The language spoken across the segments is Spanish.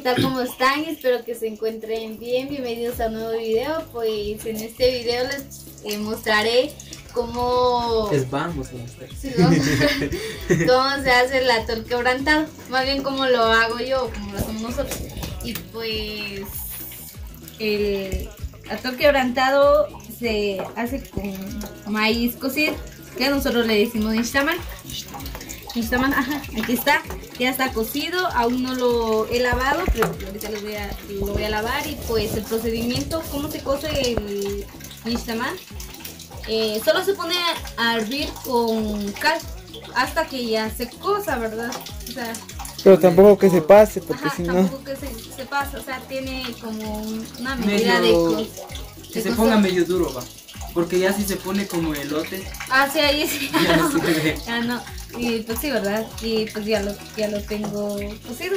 tal? ¿Cómo están? Espero que se encuentren bien. Bienvenidos a un nuevo video. Pues en este video les mostraré cómo... Vamos a mostrar. Sí, cómo se hace el atol quebrantado. Más bien cómo lo hago yo o cómo lo hacemos nosotros. Y pues el atol quebrantado se hace con maíz cocido, que nosotros le decimos nixtamal. Nixtamal, ajá, aquí está, ya está cocido, aún no lo he lavado, pero ahorita lo voy a lavar. Y pues el procedimiento, cómo se cose el nixtamal, solo se pone a hervir con cal hasta que ya se cosa, ¿verdad? O sea, pero tampoco que se pase, porque ajá, si no... tampoco que se pasa, o sea, tiene como una medida de que se ponga medio duro, va. Porque ya si se pone como elote. Ah, sí, ahí sí. Ya no sirve. Ya no. Y pues sí, ¿verdad? Y pues ya lo tengo cocido.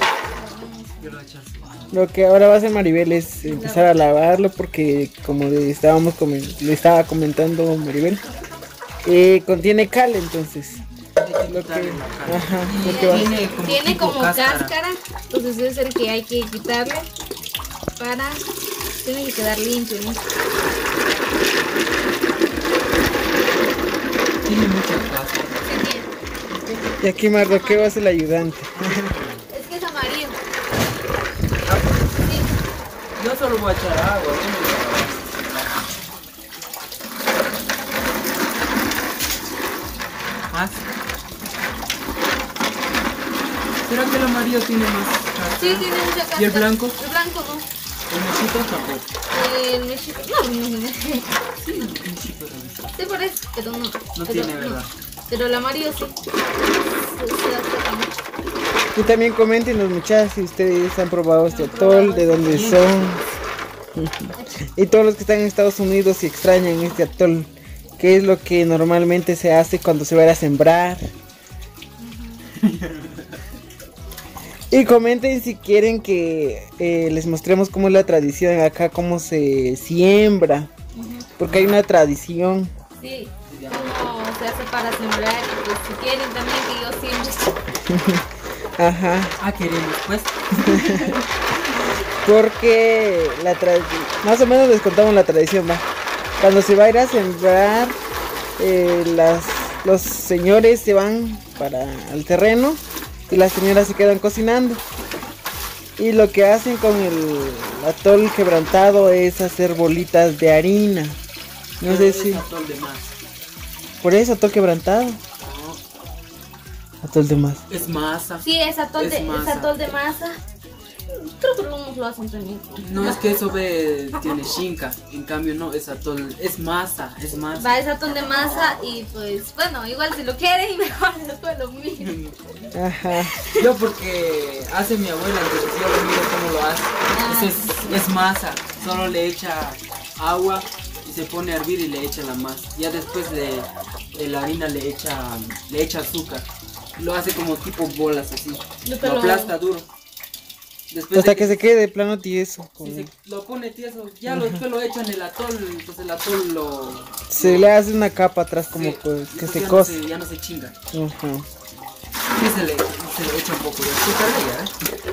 Lo que ahora va a hacer Maribel es empezar a lavarlo, porque como le estaba comentando Maribel, contiene cal, entonces. Lo que, ajá, tiene como cáscara, entonces es el que hay que quitarle para... Tiene que quedar limpio, ¿no? Tiene mucha cáscara. Y aquí Mardoqueo va a ser el ayudante. Es que es amarillo. Sí. Yo solo voy a echar agua. ¿Más? ¿Será que el amarillo tiene más cáscara? Sí, tiene mucha cáscara. ¿Y el blanco? El blanco no. ¿El mechito tampoco? El mechito, no. Sí, el mechito también. Sí, por eso, pero no. No tiene, ¿verdad? Pero el amarillo sí. Y también comenten los muchachos si ustedes han probado este atol, de dónde son. Y todos los que están en Estados Unidos y extrañan este atol, qué es lo que normalmente se hace cuando se va a sembrar. Y comenten si quieren que les mostremos cómo es la tradición acá, cómo se siembra, porque hay una tradición. Sí, cómo se hace para sembrar, pues si quieren también que yo siembre. Ajá. Ah, queremos pues. Porque más o menos les contamos la tradición, va. Cuando se va a ir a sembrar, los señores se van para el terreno y las señoras se quedan cocinando. Y lo que hacen con el atol quebrantado es hacer bolitas de harina. No pero sé es si... atol de masa. Por eso atol quebrantado. No, Atol de masa. es masa. Sí, es atol de masa. Creo que algunos lo hacen también. No es que eso tiene shinka, en cambio no, es atol, es masa. Va, es atol de masa y pues bueno, igual si lo quieren mejor después lo mismo. Ajá. Yo porque hace mi abuela, entonces yo lo miro cómo lo hace. Entonces es masa, solo le echa agua y se pone a hervir y le echa la masa. Ya después de la harina le echa azúcar. Lo hace como tipo bolas así. Lo aplasta duro. Después Hasta que se quede de plano tieso. Si lo pone tieso, ya después lo echa en el atol, entonces el atol se le hace una capa atrás como sí, pues que se ya cose. ya no se chinga. Ajá. Sí, se le echa un poco de azúcar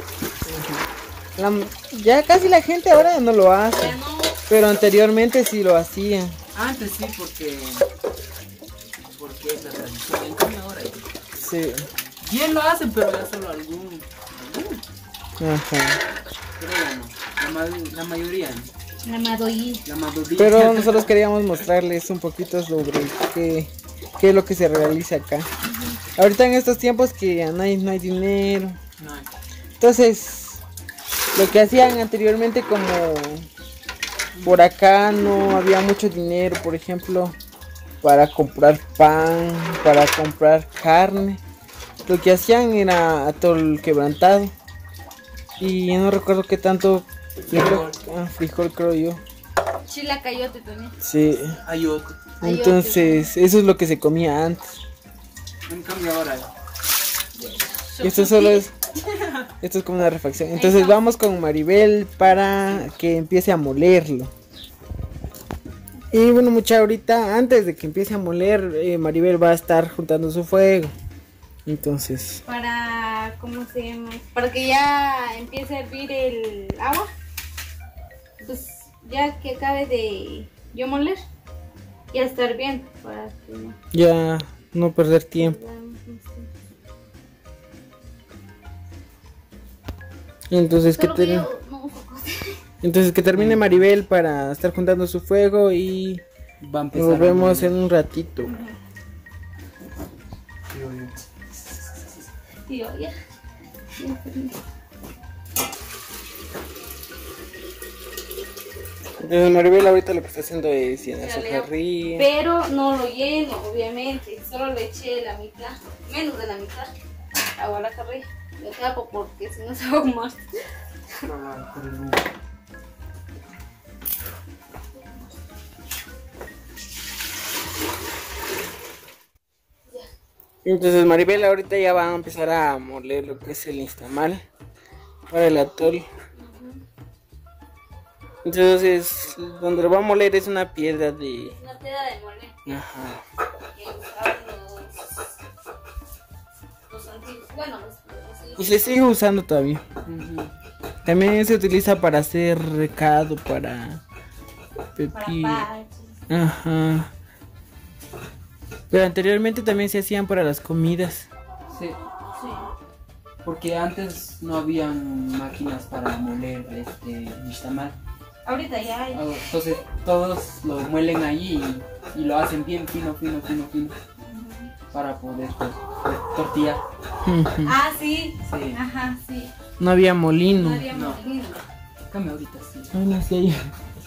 Ya casi la gente ahora no lo hace, Ya no. pero anteriormente sí lo hacían. Antes sí, porque es la tradición, en cambio ahora Sí. bien lo hacen, pero ya solo algún. Ajá. Pero ya no, la mayoría no. La madoyí. La mayoría. Pero nosotros queríamos mostrarles un poquito sobre qué es lo que se realiza acá. Ahorita en estos tiempos que ya no hay dinero. No. Entonces, lo que hacían anteriormente, como por acá no había mucho dinero, por ejemplo, para comprar pan, para comprar carne, lo que hacían era atol quebrantado. Y no recuerdo qué tanto, frijol creo yo. Chilacayote también. Sí. Ayote. Entonces, eso es lo que se comía antes. En cambio ahora. Y esto es como una refacción. Entonces vamos con Maribel para que empiece a molerlo. Y bueno, mucha ahorita, antes de que empiece a moler, Maribel va a estar juntando su fuego. Entonces, Para, ¿cómo se llama? Para que ya empiece a hervir el agua. Pues ya que acabe de yo moler, ya está hirviendo. Para que no. ya no perder tiempo. Entonces Solo que yo no uso cosas. entonces que termine Maribel para estar juntando su fuego y Va a nos empezar. vemos en un ratito. Tío, ya. Entonces Maribel ahorita lo que está haciendo es llenar su Leo. jarrilla. Pero no lo lleno, obviamente. Solo le eché la mitad, menos de la mitad, agua a la carrilla. Lo tapo porque si no se va a ahumar. Entonces Maribel ahorita ya va a empezar a moler lo que es el nixtamal para el atol. Entonces donde lo va a moler es una piedra de... Una piedra de moler. Ajá. Que usaban los antiguos. Bueno, Y se sigue usando todavía. También se utiliza para hacer recado, para para pepino. parches. Ajá. Pero anteriormente también se hacían para las comidas. Sí, Sí. porque antes no habían máquinas para moler nixtamal. Ahorita ya hay. Entonces todos lo muelen allí y lo hacen bien fino para poder tortillar. Ah, sí. Sí. Ajá, sí. No había molino. No había No. molino. Cambia ahorita sí. Ay, no sé yo.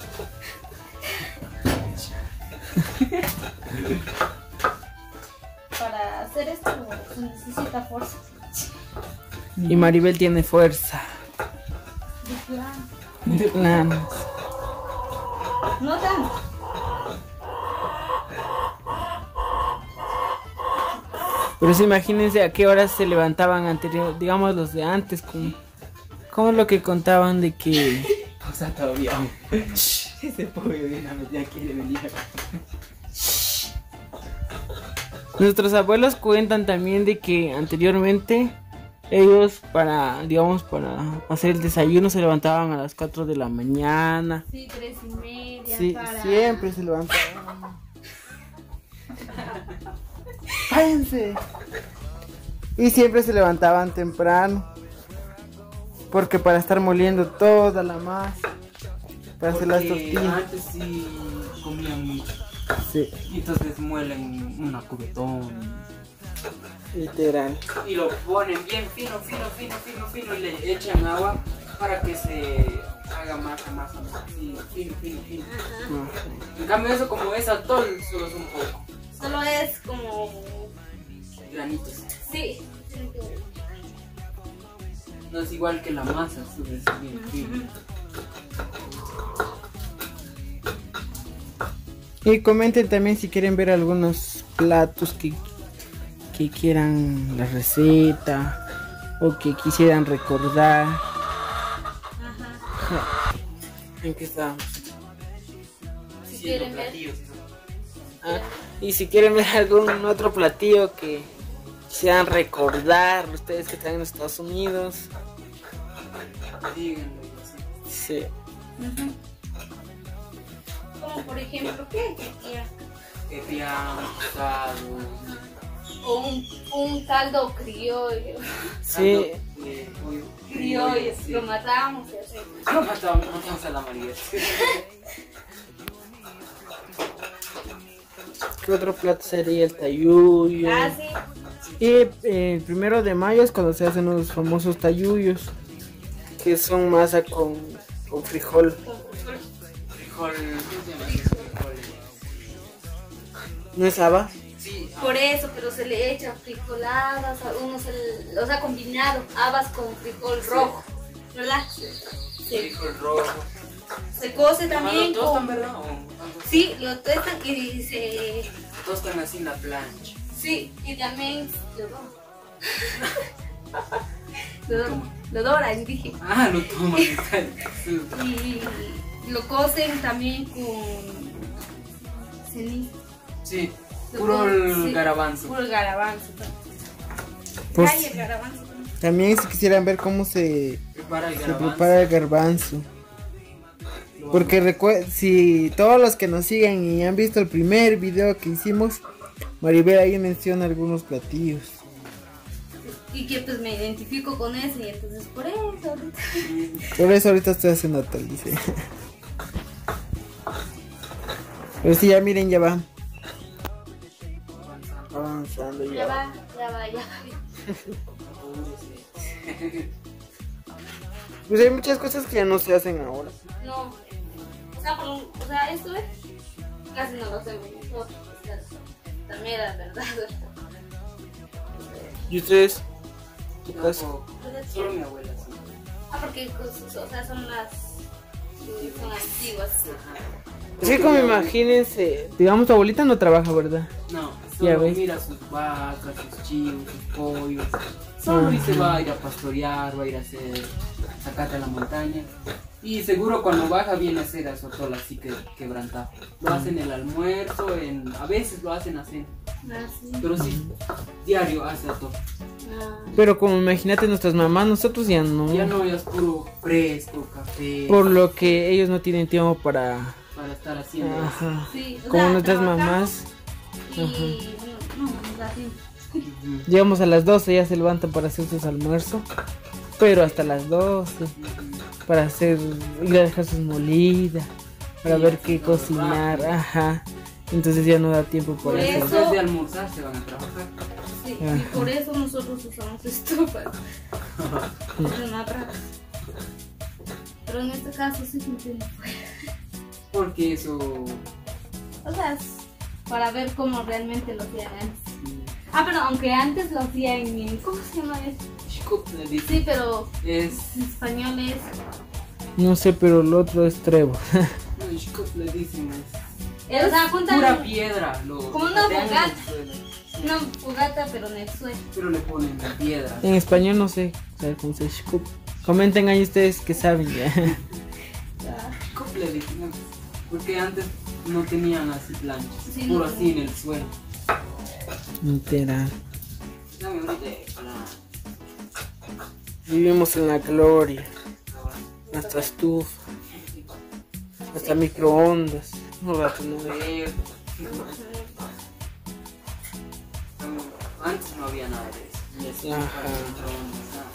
Para hacer esto se necesita fuerza. Y Maribel tiene fuerza. De plano. De planos. No tanto. Pero sí, imagínense a qué horas se levantaban anterior, digamos los de antes, como lo que contaban de que... O sea, todavía. Ese pollo de una ya quiere venir. Nuestros abuelos cuentan también de que anteriormente ellos para, digamos, para hacer el desayuno se levantaban a las 4 de la mañana. Sí, 3:30. Sí, para... siempre se levantaban. ¡Cállense! Y siempre se levantaban temprano. Porque para estar moliendo toda la masa. Para hacer las Porque tortillas. antes sí comían mucho. Sí, Y entonces muelen una cubetón. literal. Y lo ponen bien fino y le echan agua para que se haga masa. Sí, fino. En cambio eso como es atol, solo es un poco. Solo es como... Granitos. Sí. No es igual que la masa, es bien fino. Y comenten también si quieren ver algunos platos que quieran la receta o que quisieran recordar. Ajá. ¿En qué estamos? Si quieren ver. Platillos, ¿no? Ah, y si quieren ver algún otro platillo que quisieran recordar, ustedes que están en Estados Unidos. Díganlo, sí. Sí. Ujú. Como por ejemplo, ¿qué quieran? Que pian, asado, O un caldo criollo. Sí. pollo. Criollo, Sí. lo matamos y así. Matamos a la María. ¿Qué otro plato sería el tayuyo? Ah, sí. Y el 1 de mayo es cuando se hacen los famosos tayuyos, que son masa con frijol. Frijol, ¿cómo se llama? Frijol. ¿No es haba? Sí, Por eso, pero se le echan frijoladas, o sea, combinado, habas con frijol rojo, ¿verdad? Sí. frijol rojo. Se cose también ¿Lo tostan, con... verdad? Sí, lo tostan y se... Tostan así en la plancha. Sí, y también lo doran, dije. Ah, lo toman. Sí. Y lo cocen también con ceniza. Sí, Lo puro con- el sí, garbanzo. Puro el garbanzo. Pues, Ay, el garbanzo. también si quisieran ver cómo se Prepara el se garbanzo. prepara el garbanzo. Porque si todos los que nos siguen y han visto el primer video que hicimos, Maribel ahí menciona algunos platillos. Y que pues me identifico con ese y entonces por eso ahorita. Por eso ahorita estoy haciendo tal, dice. Pero sí, ya miren, ya va. Avanzando Ya ya. va, ya va, ya va. Pues hay muchas cosas que ya no se hacen ahora. No, o sea, esto es casi no lo hacemos nosotros. O sea, también era verdad. ¿Y ustedes? ¿Qué pasa? Solo mi abuela, sí. Porque o sea, son antiguas. Es que como imagínense, digamos tu abuelita no trabaja, ¿verdad? No, Ya solo ves. mira sus vacas, sus chivos, sus pollos. Solo y se va a ir a pastorear, va a ir a hacer sacate a la montaña. Y seguro cuando baja viene a hacer a sotol así que quebrantado. Lo hacen en el almuerzo, a veces lo hacen así. Así. Pero sí, diario hace a todo. Pero como imagínate nuestras mamás, nosotros ya no. Ya no, ya es puro fresco, café, Por lo que ellos no tienen tiempo para... para estar haciendo. Ajá. Sí, o Como sea, nuestras trabajamos mamás, Y no, o sea, sí. Ujú. llegamos a las 12, ya se levantan para hacer sus almuerzos. Pero hasta las 12, para hacer, ir a dejar sus molidas, para Sí, ver así qué todo cocinar, rápido. ajá. Entonces ya no da tiempo Por para Y hacer. eso- después de almorzar se van a trabajar. Sí, Ajá. y por eso nosotros usamos estufas. Pero no atrás. Pero en este caso sí funciona. Porque eso. O sea, es para ver cómo realmente lo hacían antes. Pero aunque antes lo hacía ¿cómo se llama eso? Chico le dice. Sí, pero Es. en español es. No sé, pero el otro es trevo. No, chico le dicen. O sea, juntan Pura piedra. Como una patean en el fogata. suelo. una fogata, pero en el suelo. Pero le ponen piedra. En español no sé, ¿sabe cómo se dice? Comenten ahí ustedes que saben ya. Chico le dicen. Porque antes no tenían así planchas. Sí, Puro no. así en el suelo. Literal. Dame un teléfono. Vivimos en la gloria. Nuestra estufa, nuestra microondas. No va a tener. Antes no había nada de eso. Ni así, Ajá. microondas,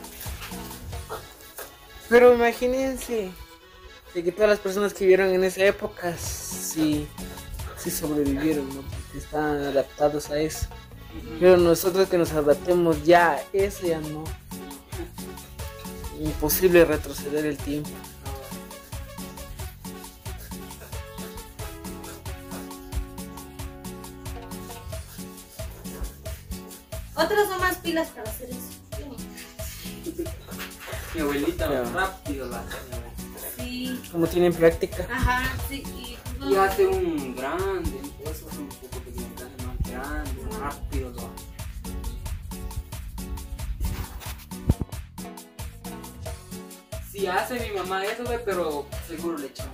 Pero imagínense de que todas las personas que vivieron en esa época sí sobrevivieron, ¿no? Porque estaban adaptados a eso. Pero nosotros que nos adaptemos ya a eso ya no. Imposible retroceder el tiempo. Otras son más pilas para hacer eso. Mi abuelita Ya. rápido la hace. Sí, Como tienen práctica. ajá, sí. Y hace un grande, eso es un poco pequeño, hace más grande, rápido lo hace. Si hace mi mamá eso, pero seguro le echamos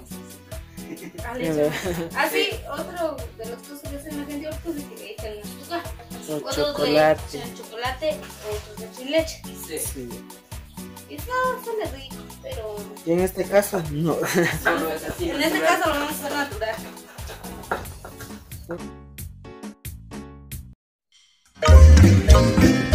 Así, otro de los cosas que hacen la gente ahorita es que le echan azúcar. O Otros chocolate. le echan chocolate, otros le echan leche. Sí, Sí. Y eso sale rico, pero Y en este caso, no. solo es así. en este natural. caso lo vamos a hacer natural.